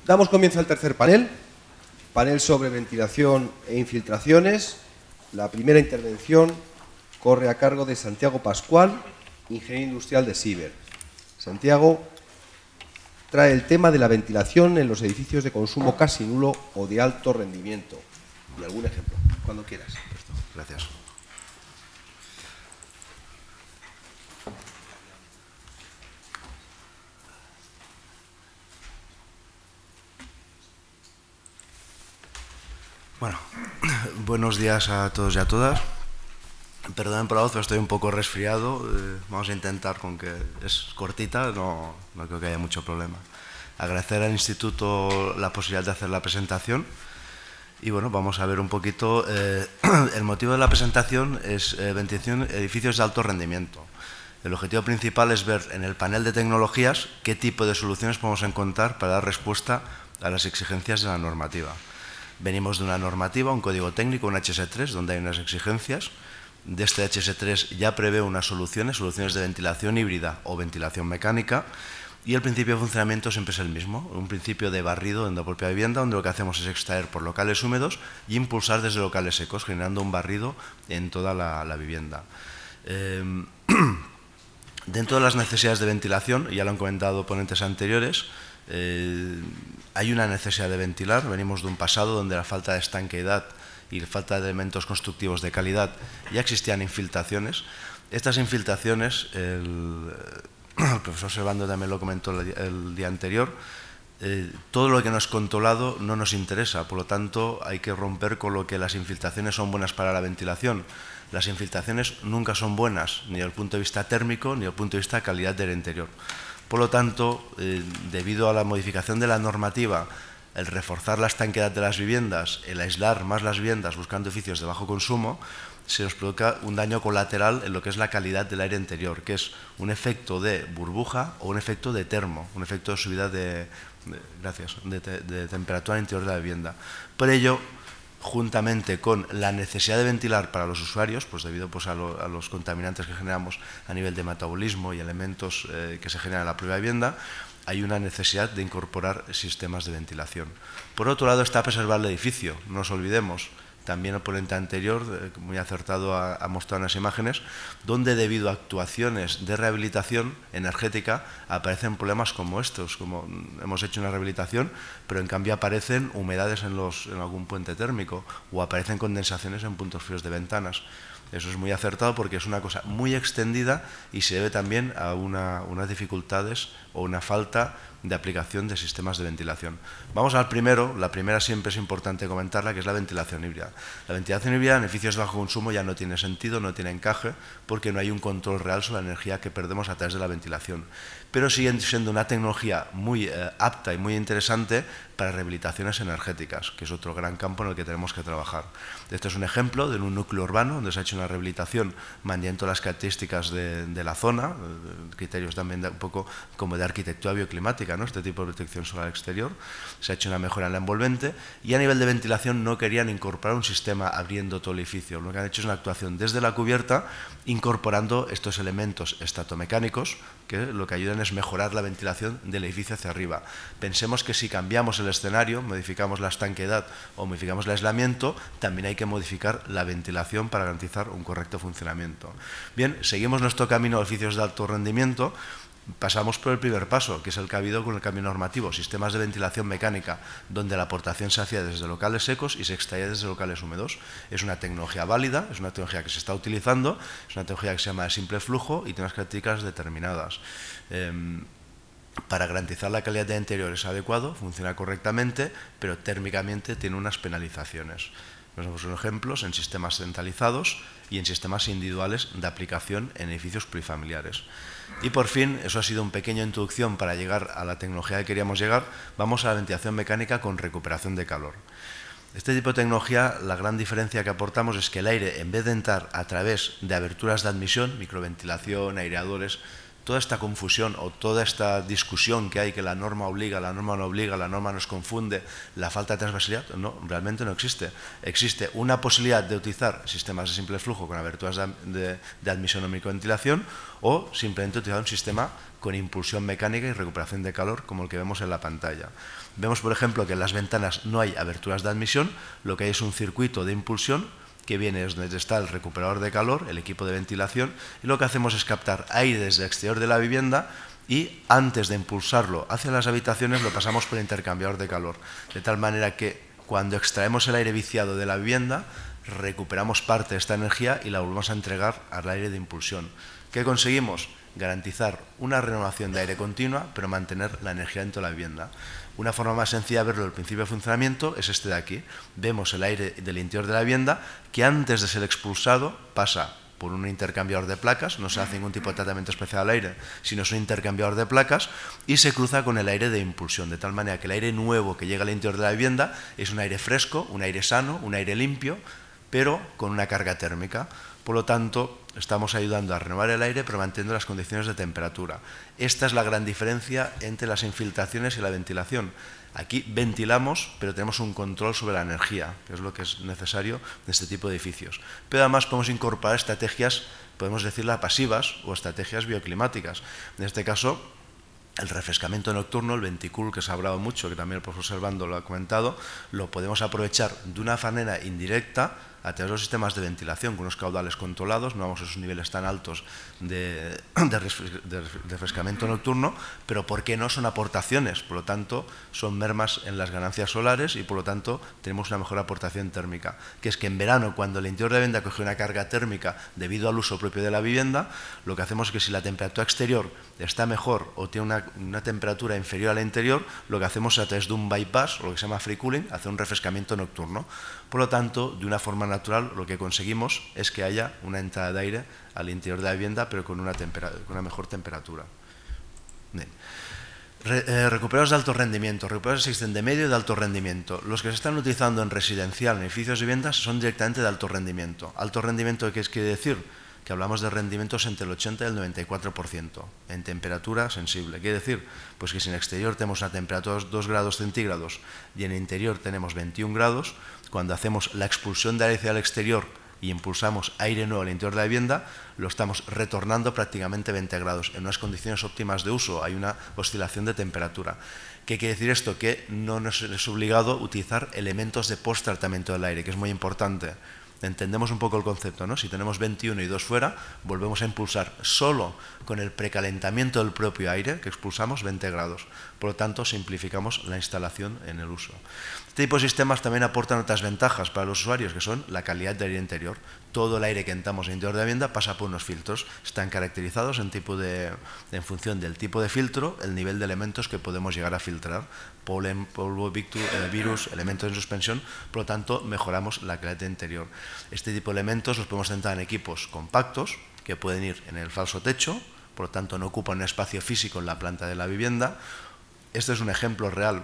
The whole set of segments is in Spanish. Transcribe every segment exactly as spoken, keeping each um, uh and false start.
Damos comienzo al tercer panel, panel sobre ventilación e infiltraciones. La primera intervención corre a cargo de Santiago Pascual, ingeniero industrial de Siber. Santiago trae el tema de la ventilación en los edificios de consumo casi nulo o de alto rendimiento. Y algún ejemplo, cuando quieras. Gracias. Bueno, buenos días a todos y a todas. Perdonen por la voz, pero estoy un poco resfriado. Eh, vamos a intentar, con que es cortita, no, no creo que haya mucho problema. Agradecer al Instituto la posibilidad de hacer la presentación. Y bueno, vamos a ver un poquito. Eh, el motivo de la presentación es eh, ventilación edificios de alto rendimiento. El objetivo principal es ver en el panel de tecnologías qué tipo de soluciones podemos encontrar para dar respuesta a las exigencias de la normativa. Venimos de una normativa, un código técnico, un H S tres, donde hay unas exigencias. De este H S tres ya prevé unas soluciones, soluciones de ventilación híbrida o ventilación mecánica, y el principio de funcionamiento siempre es el mismo, un principio de barrido en la propia vivienda, donde lo que hacemos es extraer por locales húmedos y impulsar desde locales secos, generando un barrido en toda la, la vivienda. Eh, dentro de las necesidades de ventilación, ya lo han comentado ponentes anteriores, eh, hay una necesidad de ventilar. Venimos de un pasado donde la falta de estanqueidad y la falta de elementos constructivos de calidad ya existían infiltraciones. Estas infiltraciones, el, el profesor Servando también lo comentó el, el día anterior, eh, todo lo que no es controlado no nos interesa, por lo tanto hay que romper con lo que las infiltraciones son buenas para la ventilación. Las infiltraciones nunca son buenas, ni desde el punto de vista térmico, ni desde el punto de vista de calidad del interior. Por lo tanto, eh, debido a la modificación de la normativa, el reforzar la estanqueidad de las viviendas, el aislar más las viviendas buscando edificios de bajo consumo, se nos provoca un daño colateral en lo que es la calidad del aire interior, que es un efecto de burbuja o un efecto de termo, un efecto de subida de, de, gracias, de, de, de temperatura interior de la vivienda. Por ello, juntamente con la necesidad de ventilar para los usuarios, pues debido pues, a, lo, a los contaminantes que generamos a nivel de metabolismo y elementos eh, que se generan en la propia vivienda, hay una necesidad de incorporar sistemas de ventilación. Por otro lado está preservar el edificio, no nos olvidemos. También el ponente anterior, eh, muy acertado, ha, ha mostrado unas imágenes donde debido a actuaciones de rehabilitación energética aparecen problemas como estos, como hemos hecho una rehabilitación, pero en cambio aparecen humedades en, los, en algún puente térmico o aparecen condensaciones en puntos fríos de ventanas. Eso es muy acertado porque es una cosa muy extendida y se debe también a una, unas dificultades o una falta de aplicación de sistemas de ventilación. Vamos al primero. La primera siempre es importante comentarla, que es la ventilación híbrida. La ventilación híbrida en edificios de bajo consumo ya no tiene sentido, no tiene encaje, porque no hay un control real sobre la energía que perdemos a través de la ventilación. Pero sigue siendo una tecnología muy eh, apta y muy interesante para rehabilitaciones energéticas, que es otro gran campo en el que tenemos que trabajar. Este es un ejemplo de un núcleo urbano donde se ha hecho una rehabilitación manteniendo las características de, de la zona, eh, criterios también de, un poco como de arquitectura bioclimática, ¿no? Este tipo de protección solar exterior. Se ha hecho una mejora en la envolvente y a nivel de ventilación no querían incorporar un sistema abriendo todo el edificio. Lo que han hecho es una actuación desde la cubierta incorporando estos elementos estatomecánicos que lo que ayudan es mejorar la ventilación del edificio hacia arriba. Pensemos que si cambiamos el escenario, modificamos la estanqueidad o modificamos el aislamiento, también hay que modificar la ventilación para garantizar un correcto funcionamiento. Bien, seguimos nuestro camino de edificios de alto rendimiento. Pasamos por el primer paso, que es el que ha habido con el cambio normativo, sistemas de ventilación mecánica, donde la aportación se hacía desde locales secos y se extraía desde locales húmedos. Es una tecnología válida, es una tecnología que se está utilizando, es una tecnología que se llama de simple flujo y tiene unas características determinadas. Eh, para garantizar la calidad de interior es adecuado, funciona correctamente, pero térmicamente tiene unas penalizaciones. Nos vemos ejemplos en sistemas centralizados y en sistemas individuales de aplicación en edificios plurifamiliares. Y por fin, eso ha sido una pequeña introducción para llegar a la tecnología que queríamos llegar, vamos a la ventilación mecánica con recuperación de calor. Este tipo de tecnología, la gran diferencia que aportamos es que el aire, en vez de entrar a través de aberturas de admisión, microventilación, aireadores, toda esta confusión o toda esta discusión que hay, que la norma obliga, la norma no obliga, la norma nos confunde, la falta de transversalidad, no, realmente no existe. Existe una posibilidad de utilizar sistemas de simple flujo con aberturas de, de, de admisión o microventilación, o simplemente utilizar un sistema con impulsión mecánica y recuperación de calor, como el que vemos en la pantalla. Vemos, por ejemplo, que en las ventanas no hay aberturas de admisión, lo que hay es un circuito de impulsión que viene desde donde está el recuperador de calor, el equipo de ventilación, y lo que hacemos es captar aire desde el exterior de la vivienda y antes de impulsarlo hacia las habitaciones lo pasamos por el intercambiador de calor, de tal manera que cuando extraemos el aire viciado de la vivienda recuperamos parte de esta energía y la volvemos a entregar al aire de impulsión. ¿Qué conseguimos? Garantizar una renovación de aire continua, pero mantener la energía dentro de la vivienda. Una forma más sencilla de verlo del principio de funcionamiento es este de aquí. Vemos el aire del interior de la vivienda que antes de ser expulsado pasa por un intercambiador de placas, no se hace ningún tipo de tratamiento especial al aire, sino es un intercambiador de placas y se cruza con el aire de impulsión, de tal manera que el aire nuevo que llega al interior de la vivienda es un aire fresco, un aire sano, un aire limpio, pero con una carga térmica. Por lo tanto, estamos ayudando a renovar el aire, pero manteniendo las condiciones de temperatura. Esta es la gran diferencia entre las infiltraciones y la ventilación. Aquí ventilamos, pero tenemos un control sobre la energía, que es lo que es necesario en este tipo de edificios. Pero además podemos incorporar estrategias, podemos decirlas pasivas o estrategias bioclimáticas. En este caso, el refrescamiento nocturno, el venticool, que se ha hablado mucho, que también el profesor Servando lo ha comentado, lo podemos aprovechar de una manera indirecta a través de los sistemas de ventilación con unos caudales controlados, no vamos a esos niveles tan altos de, de, de refrescamiento nocturno, pero ¿por qué no? Son aportaciones, por lo tanto son mermas en las ganancias solares y por lo tanto tenemos una mejor aportación térmica, que es que en verano, cuando el interior de la vivienda coge una carga térmica debido al uso propio de la vivienda, lo que hacemos es que si la temperatura exterior está mejor o tiene una, una temperatura inferior a la interior, lo que hacemos es a través de un bypass, o lo que se llama free cooling, hacer un refrescamiento nocturno. Por lo tanto, de una forma natural, lo que conseguimos es que haya una entrada de aire al interior de la vivienda, pero con una, con una mejor temperatura. Bien. Re, eh, recuperados de alto rendimiento. Recuperados existen de medio y de alto rendimiento. Los que se están utilizando en residencial, en edificios de viviendas, son directamente de alto rendimiento. ¿Alto rendimiento qué quiere decir? Que hablamos de rendimientos entre el ochenta y el noventa y cuatro por ciento en temperatura sensible. Quiere decir pues que si en exterior tenemos una temperatura de dos grados centígrados y en el interior tenemos veintiún grados, cuando hacemos la expulsión de aire hacia el exterior y impulsamos aire nuevo al interior de la vivienda, lo estamos retornando prácticamente veinte grados. En unas condiciones óptimas de uso hay una oscilación de temperatura. ¿Qué quiere decir esto? Que no nos es obligado utilizar elementos de post-tratamiento del aire, que es muy importante. Entendemos un poco el concepto, ¿no? Si tenemos veintiuno y dos fuera, volvemos a impulsar solo con el precalentamiento del propio aire que expulsamos veinte grados. Por lo tanto, simplificamos la instalación en el uso. Este tipo de sistemas también aportan otras ventajas para los usuarios, que son la calidad del aire interior. Todo el aire que entramos en el interior de la vivienda pasa por unos filtros. Están caracterizados en, tipo de, en función del tipo de filtro, el nivel de elementos que podemos llegar a filtrar. Polen, polvo, virus, elementos en suspensión, por lo tanto mejoramos la calidad del interior. Este tipo de elementos los podemos centrar en equipos compactos que pueden ir en el falso techo, por lo tanto no ocupan un espacio físico en la planta de la vivienda. Este es un ejemplo real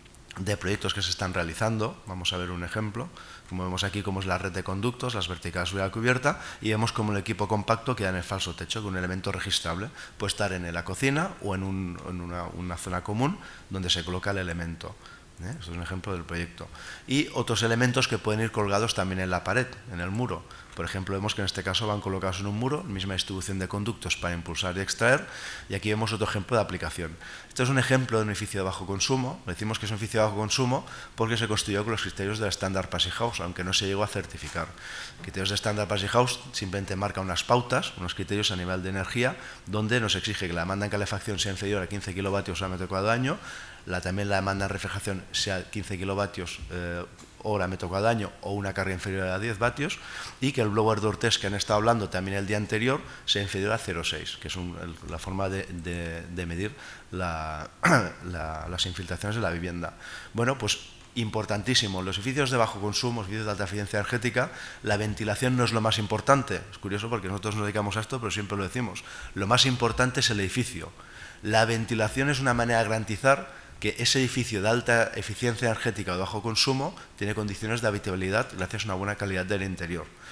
de proyectos que se están realizando. Vamos a ver un ejemplo. Como vemos aquí, como es la red de conductos, las verticales sobre la cubierta, y vemos como el equipo compacto queda en el falso techo con un elemento registrable. Puede estar en la cocina o en, un, en una, una zona común donde se coloca el elemento. ¿Eh? Esto es un ejemplo del proyecto. Y otros elementos que pueden ir colgados también en la pared, en el muro. Por ejemplo, vemos que en este caso van colocados en un muro, misma distribución de conductos para impulsar y extraer, y aquí vemos otro ejemplo de aplicación. Este es un ejemplo de un edificio de bajo consumo. Decimos que es un edificio de bajo consumo porque se construyó con los criterios del Standard Passivhaus House, aunque no se llegó a certificar. Los criterios de Standard Passivhaus House simplemente marcan unas pautas, unos criterios a nivel de energía, donde nos exige que la demanda en calefacción sea inferior a quince kilovatios a metro cuadrado año, la, también la demanda en refrigeración sea quince kilovatios eh, hora metro cuadrado año o una carga inferior a diez vatios, y que el blower door test que han estado hablando también el día anterior sea inferior a cero coma seis, que es un, el, la forma de, de, de medir la, la, las infiltraciones de la vivienda. Bueno, pues importantísimo, los edificios de bajo consumo, edificios de alta eficiencia energética, la ventilación no es lo más importante. Es curioso porque nosotros nos dedicamos a esto, pero siempre lo decimos. Lo más importante es el edificio. La ventilación es una manera de garantizar que ese edificio de alta eficiencia energética o de bajo consumo tiene condiciones de habitabilidad gracias a una buena calidad del interior.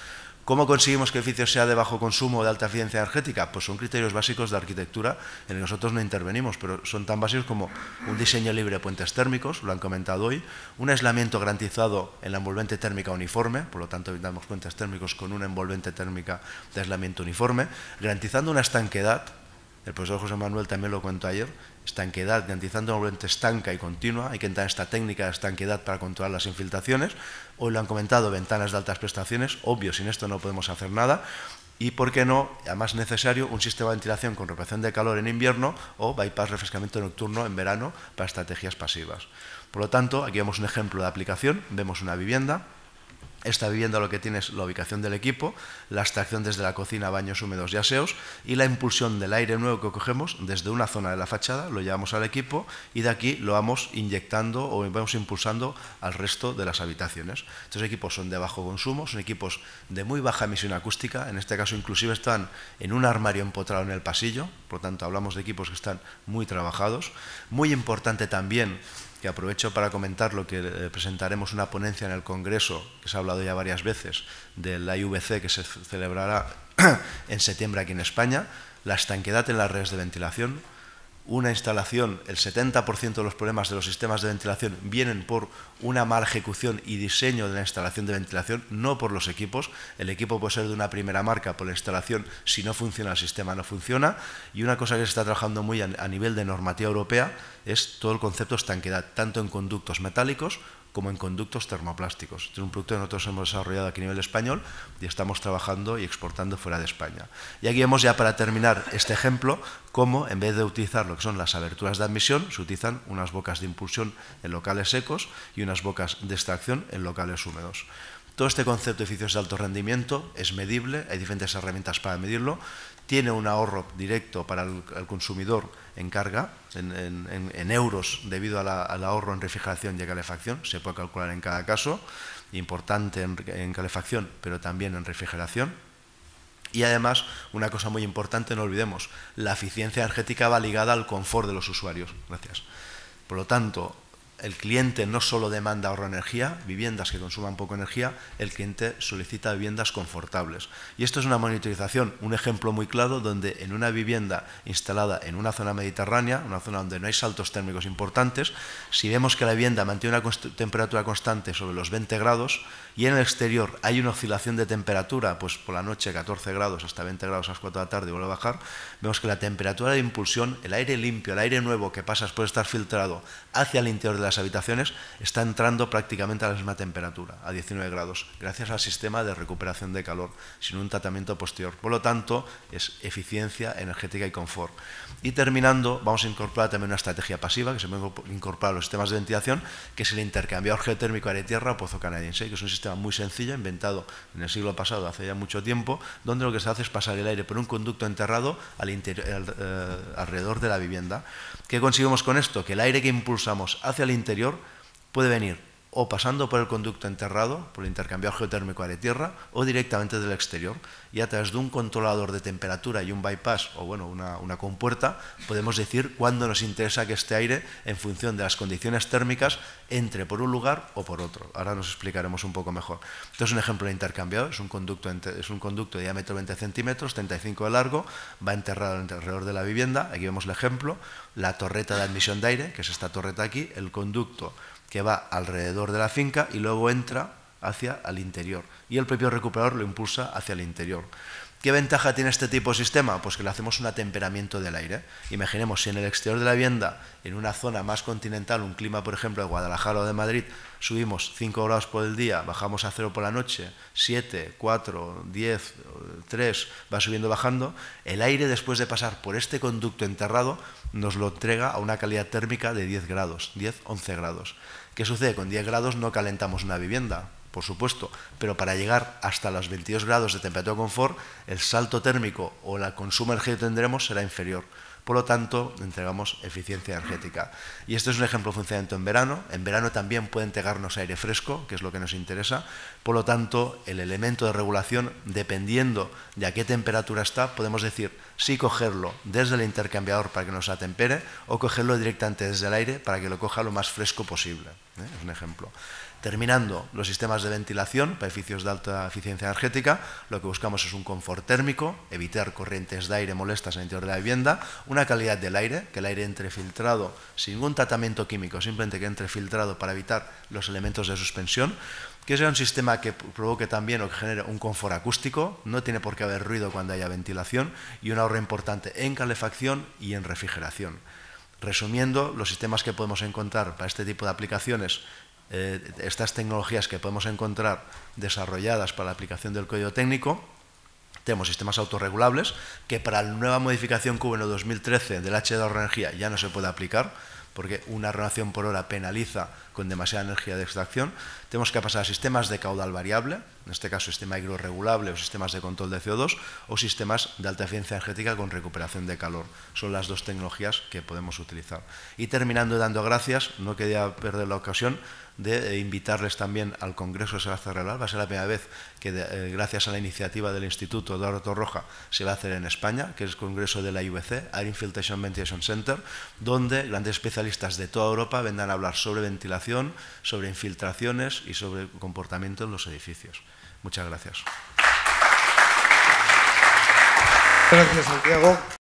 ¿Cómo conseguimos que el edificio sea de bajo consumo o de alta eficiencia energética? Pues son criterios básicos de arquitectura en los que nosotros no intervenimos, pero son tan básicos como un diseño libre de puentes térmicos, lo han comentado hoy, un aislamiento garantizado en la envolvente térmica uniforme, por lo tanto evitamos puentes térmicos con una envolvente térmica de aislamiento uniforme, garantizando una estanquedad. El profesor José Manuel también lo contó ayer, estanquedad, garantizando una envolvente estanca y continua. Hay que entrar en esta técnica de estanquedad para controlar las infiltraciones. Hoy lo han comentado, ventanas de altas prestaciones, obvio, sin esto no podemos hacer nada. Y, ¿por qué no?, además necesario, un sistema de ventilación con recuperación de calor en invierno o bypass refrescamiento nocturno en verano para estrategias pasivas. Por lo tanto, aquí vemos un ejemplo de aplicación, vemos una vivienda. Esta vivienda lo que tiene es la ubicación del equipo, la extracción desde la cocina, baños húmedos y aseos y la impulsión del aire nuevo que cogemos desde una zona de la fachada, lo llevamos al equipo y de aquí lo vamos inyectando o vamos impulsando al resto de las habitaciones. Estos equipos son de bajo consumo, son equipos de muy baja emisión acústica, en este caso inclusive están en un armario empotrado en el pasillo, por lo tanto hablamos de equipos que están muy trabajados. Muy importante también, que aprovecho para comentar lo que eh, presentaremos una ponencia en el Congreso, que se ha hablado ya varias veces, de la I V C que se celebrará en septiembre aquí en España, la estanquedad en las redes de ventilación. Una instalación, el setenta por ciento de los problemas de los sistemas de ventilación vienen por una mala ejecución y diseño de la instalación de ventilación, no por los equipos. El equipo puede ser de una primera marca, por la instalación, si no funciona el sistema no funciona. Y una cosa que se está trabajando muy a nivel de normativa europea es todo el concepto de estanquedad, tanto en conductos metálicos como en conductos termoplásticos. Este es un producto que nosotros hemos desarrollado aquí a nivel español y estamos trabajando y exportando fuera de España. Y aquí vemos ya, para terminar este ejemplo, cómo en vez de utilizar lo que son las aberturas de admisión, se utilizan unas bocas de impulsión en locales secos y unas bocas de extracción en locales húmedos. Todo este concepto de edificios de alto rendimiento es medible, hay diferentes herramientas para medirlo, tiene un ahorro directo para el, el consumidor en carga, en, en, en euros, debido a la, al ahorro en refrigeración y calefacción, se puede calcular en cada caso, importante en, en calefacción, pero también en refrigeración. Y además, una cosa muy importante, no olvidemos, la eficiencia energética va ligada al confort de los usuarios. Gracias. Por lo tanto, el cliente no solo demanda ahorro de energía, viviendas que consuman poco energía, el cliente solicita viviendas confortables. Y esto es una monitorización, un ejemplo muy claro donde en una vivienda instalada en una zona mediterránea, una zona donde no hay saltos térmicos importantes, si vemos que la vivienda mantiene una const- temperatura constante sobre los veinte grados y en el exterior hay una oscilación de temperatura, pues por la noche catorce grados hasta veinte grados a las cuatro de la tarde y vuelve a bajar, vemos que la temperatura de impulsión, el aire limpio, el aire nuevo que pasa después de estar filtrado hacia el interior de la las habitaciones está entrando prácticamente a la misma temperatura, a diecinueve grados, gracias al sistema de recuperación de calor, sin un tratamiento posterior. Por lo tanto, es eficiencia energética y confort. Y terminando, vamos a incorporar también una estrategia pasiva, que se puede incorporar a los sistemas de ventilación, que es el intercambiador geotérmico aire-tierra o pozo canadiense, que es un sistema muy sencillo, inventado en el siglo pasado, hace ya mucho tiempo, donde lo que se hace es pasar el aire por un conducto enterrado al interior, al, eh, alrededor de la vivienda. ¿Qué conseguimos con esto? Que el aire que impulsamos hacia el interior puede venir o pasando por el conducto enterrado, por el intercambiador geotérmico aire-tierra, o directamente del exterior. Y a través de un controlador de temperatura y un bypass, o bueno, una, una compuerta, podemos decir cuándo nos interesa que este aire, en función de las condiciones térmicas, entre por un lugar o por otro. Ahora nos explicaremos un poco mejor. Esto es un ejemplo de intercambiador, es un conducto, es un conducto de diámetro veinte centímetros, treinta y cinco de largo, va enterrado alrededor de la vivienda. Aquí vemos el ejemplo, la torreta de admisión de aire, que es esta torreta aquí, el conducto que va alrededor de la finca y luego entra hacia el interior. Y el propio recuperador lo impulsa hacia el interior. ¿Qué ventaja tiene este tipo de sistema? Pues que le hacemos un atemperamiento del aire. Imaginemos si en el exterior de la vivienda, en una zona más continental, un clima, por ejemplo, de Guadalajara o de Madrid, subimos cinco grados por el día, bajamos a cero por la noche, siete, cuatro, diez, tres, va subiendo, bajando, el aire, después de pasar por este conducto enterrado, nos lo entrega a una calidad térmica de diez grados, diez, once grados. ¿Qué sucede? Con diez grados no calentamos una vivienda, por supuesto, pero para llegar hasta los veintidós grados de temperatura de confort, el salto térmico o el consumo energético que tendremos será inferior. Por lo tanto, entregamos eficiencia energética. Y este es un ejemplo de funcionamiento en verano. En verano también puede entregarnos aire fresco, que es lo que nos interesa. Por lo tanto, el elemento de regulación, dependiendo de a qué temperatura está, podemos decir si cogerlo desde el intercambiador para que nos atempere o cogerlo directamente desde el aire para que lo coja lo más fresco posible. ¿Eh? Es un ejemplo. Terminando, los sistemas de ventilación para edificios de alta eficiencia energética, lo que buscamos es un confort térmico, evitar corrientes de aire molestas en el interior de la vivienda, una calidad del aire, que el aire entre filtrado sin ningún tratamiento químico, simplemente que entre filtrado para evitar los elementos de suspensión, que sea un sistema que provoque también o que genere un confort acústico, no tiene por qué haber ruido cuando haya ventilación, y un ahorro importante en calefacción y en refrigeración. Resumiendo, los sistemas que podemos encontrar para este tipo de aplicaciones, eh, estas tecnologías que podemos encontrar desarrolladas para la aplicación del código técnico, tenemos sistemas autorregulables que para la nueva modificación Q N dos mil trece del H de ahorro de energía ya no se puede aplicar, porque una renovación por hora penaliza con demasiada energía de extracción. Tenemos que pasar a sistemas de caudal variable, en este caso sistema hidrorregulable o sistemas de control de C O dos, o sistemas de alta eficiencia energética con recuperación de calor. Son las dos tecnologías que podemos utilizar. Y terminando dando gracias, no quería perder la ocasión de invitarles también al Congreso que se va a celebrar. Va a ser la primera vez que, de, eh, gracias a la iniciativa del Instituto Eduardo Torroja, se va a hacer en España, que es el Congreso de la I V C, Air Infiltration Ventilation Center, donde grandes especialistas de toda Europa vendrán a hablar sobre ventilación, sobre infiltraciones y sobre comportamiento en los edificios. Muchas gracias. Gracias, Santiago.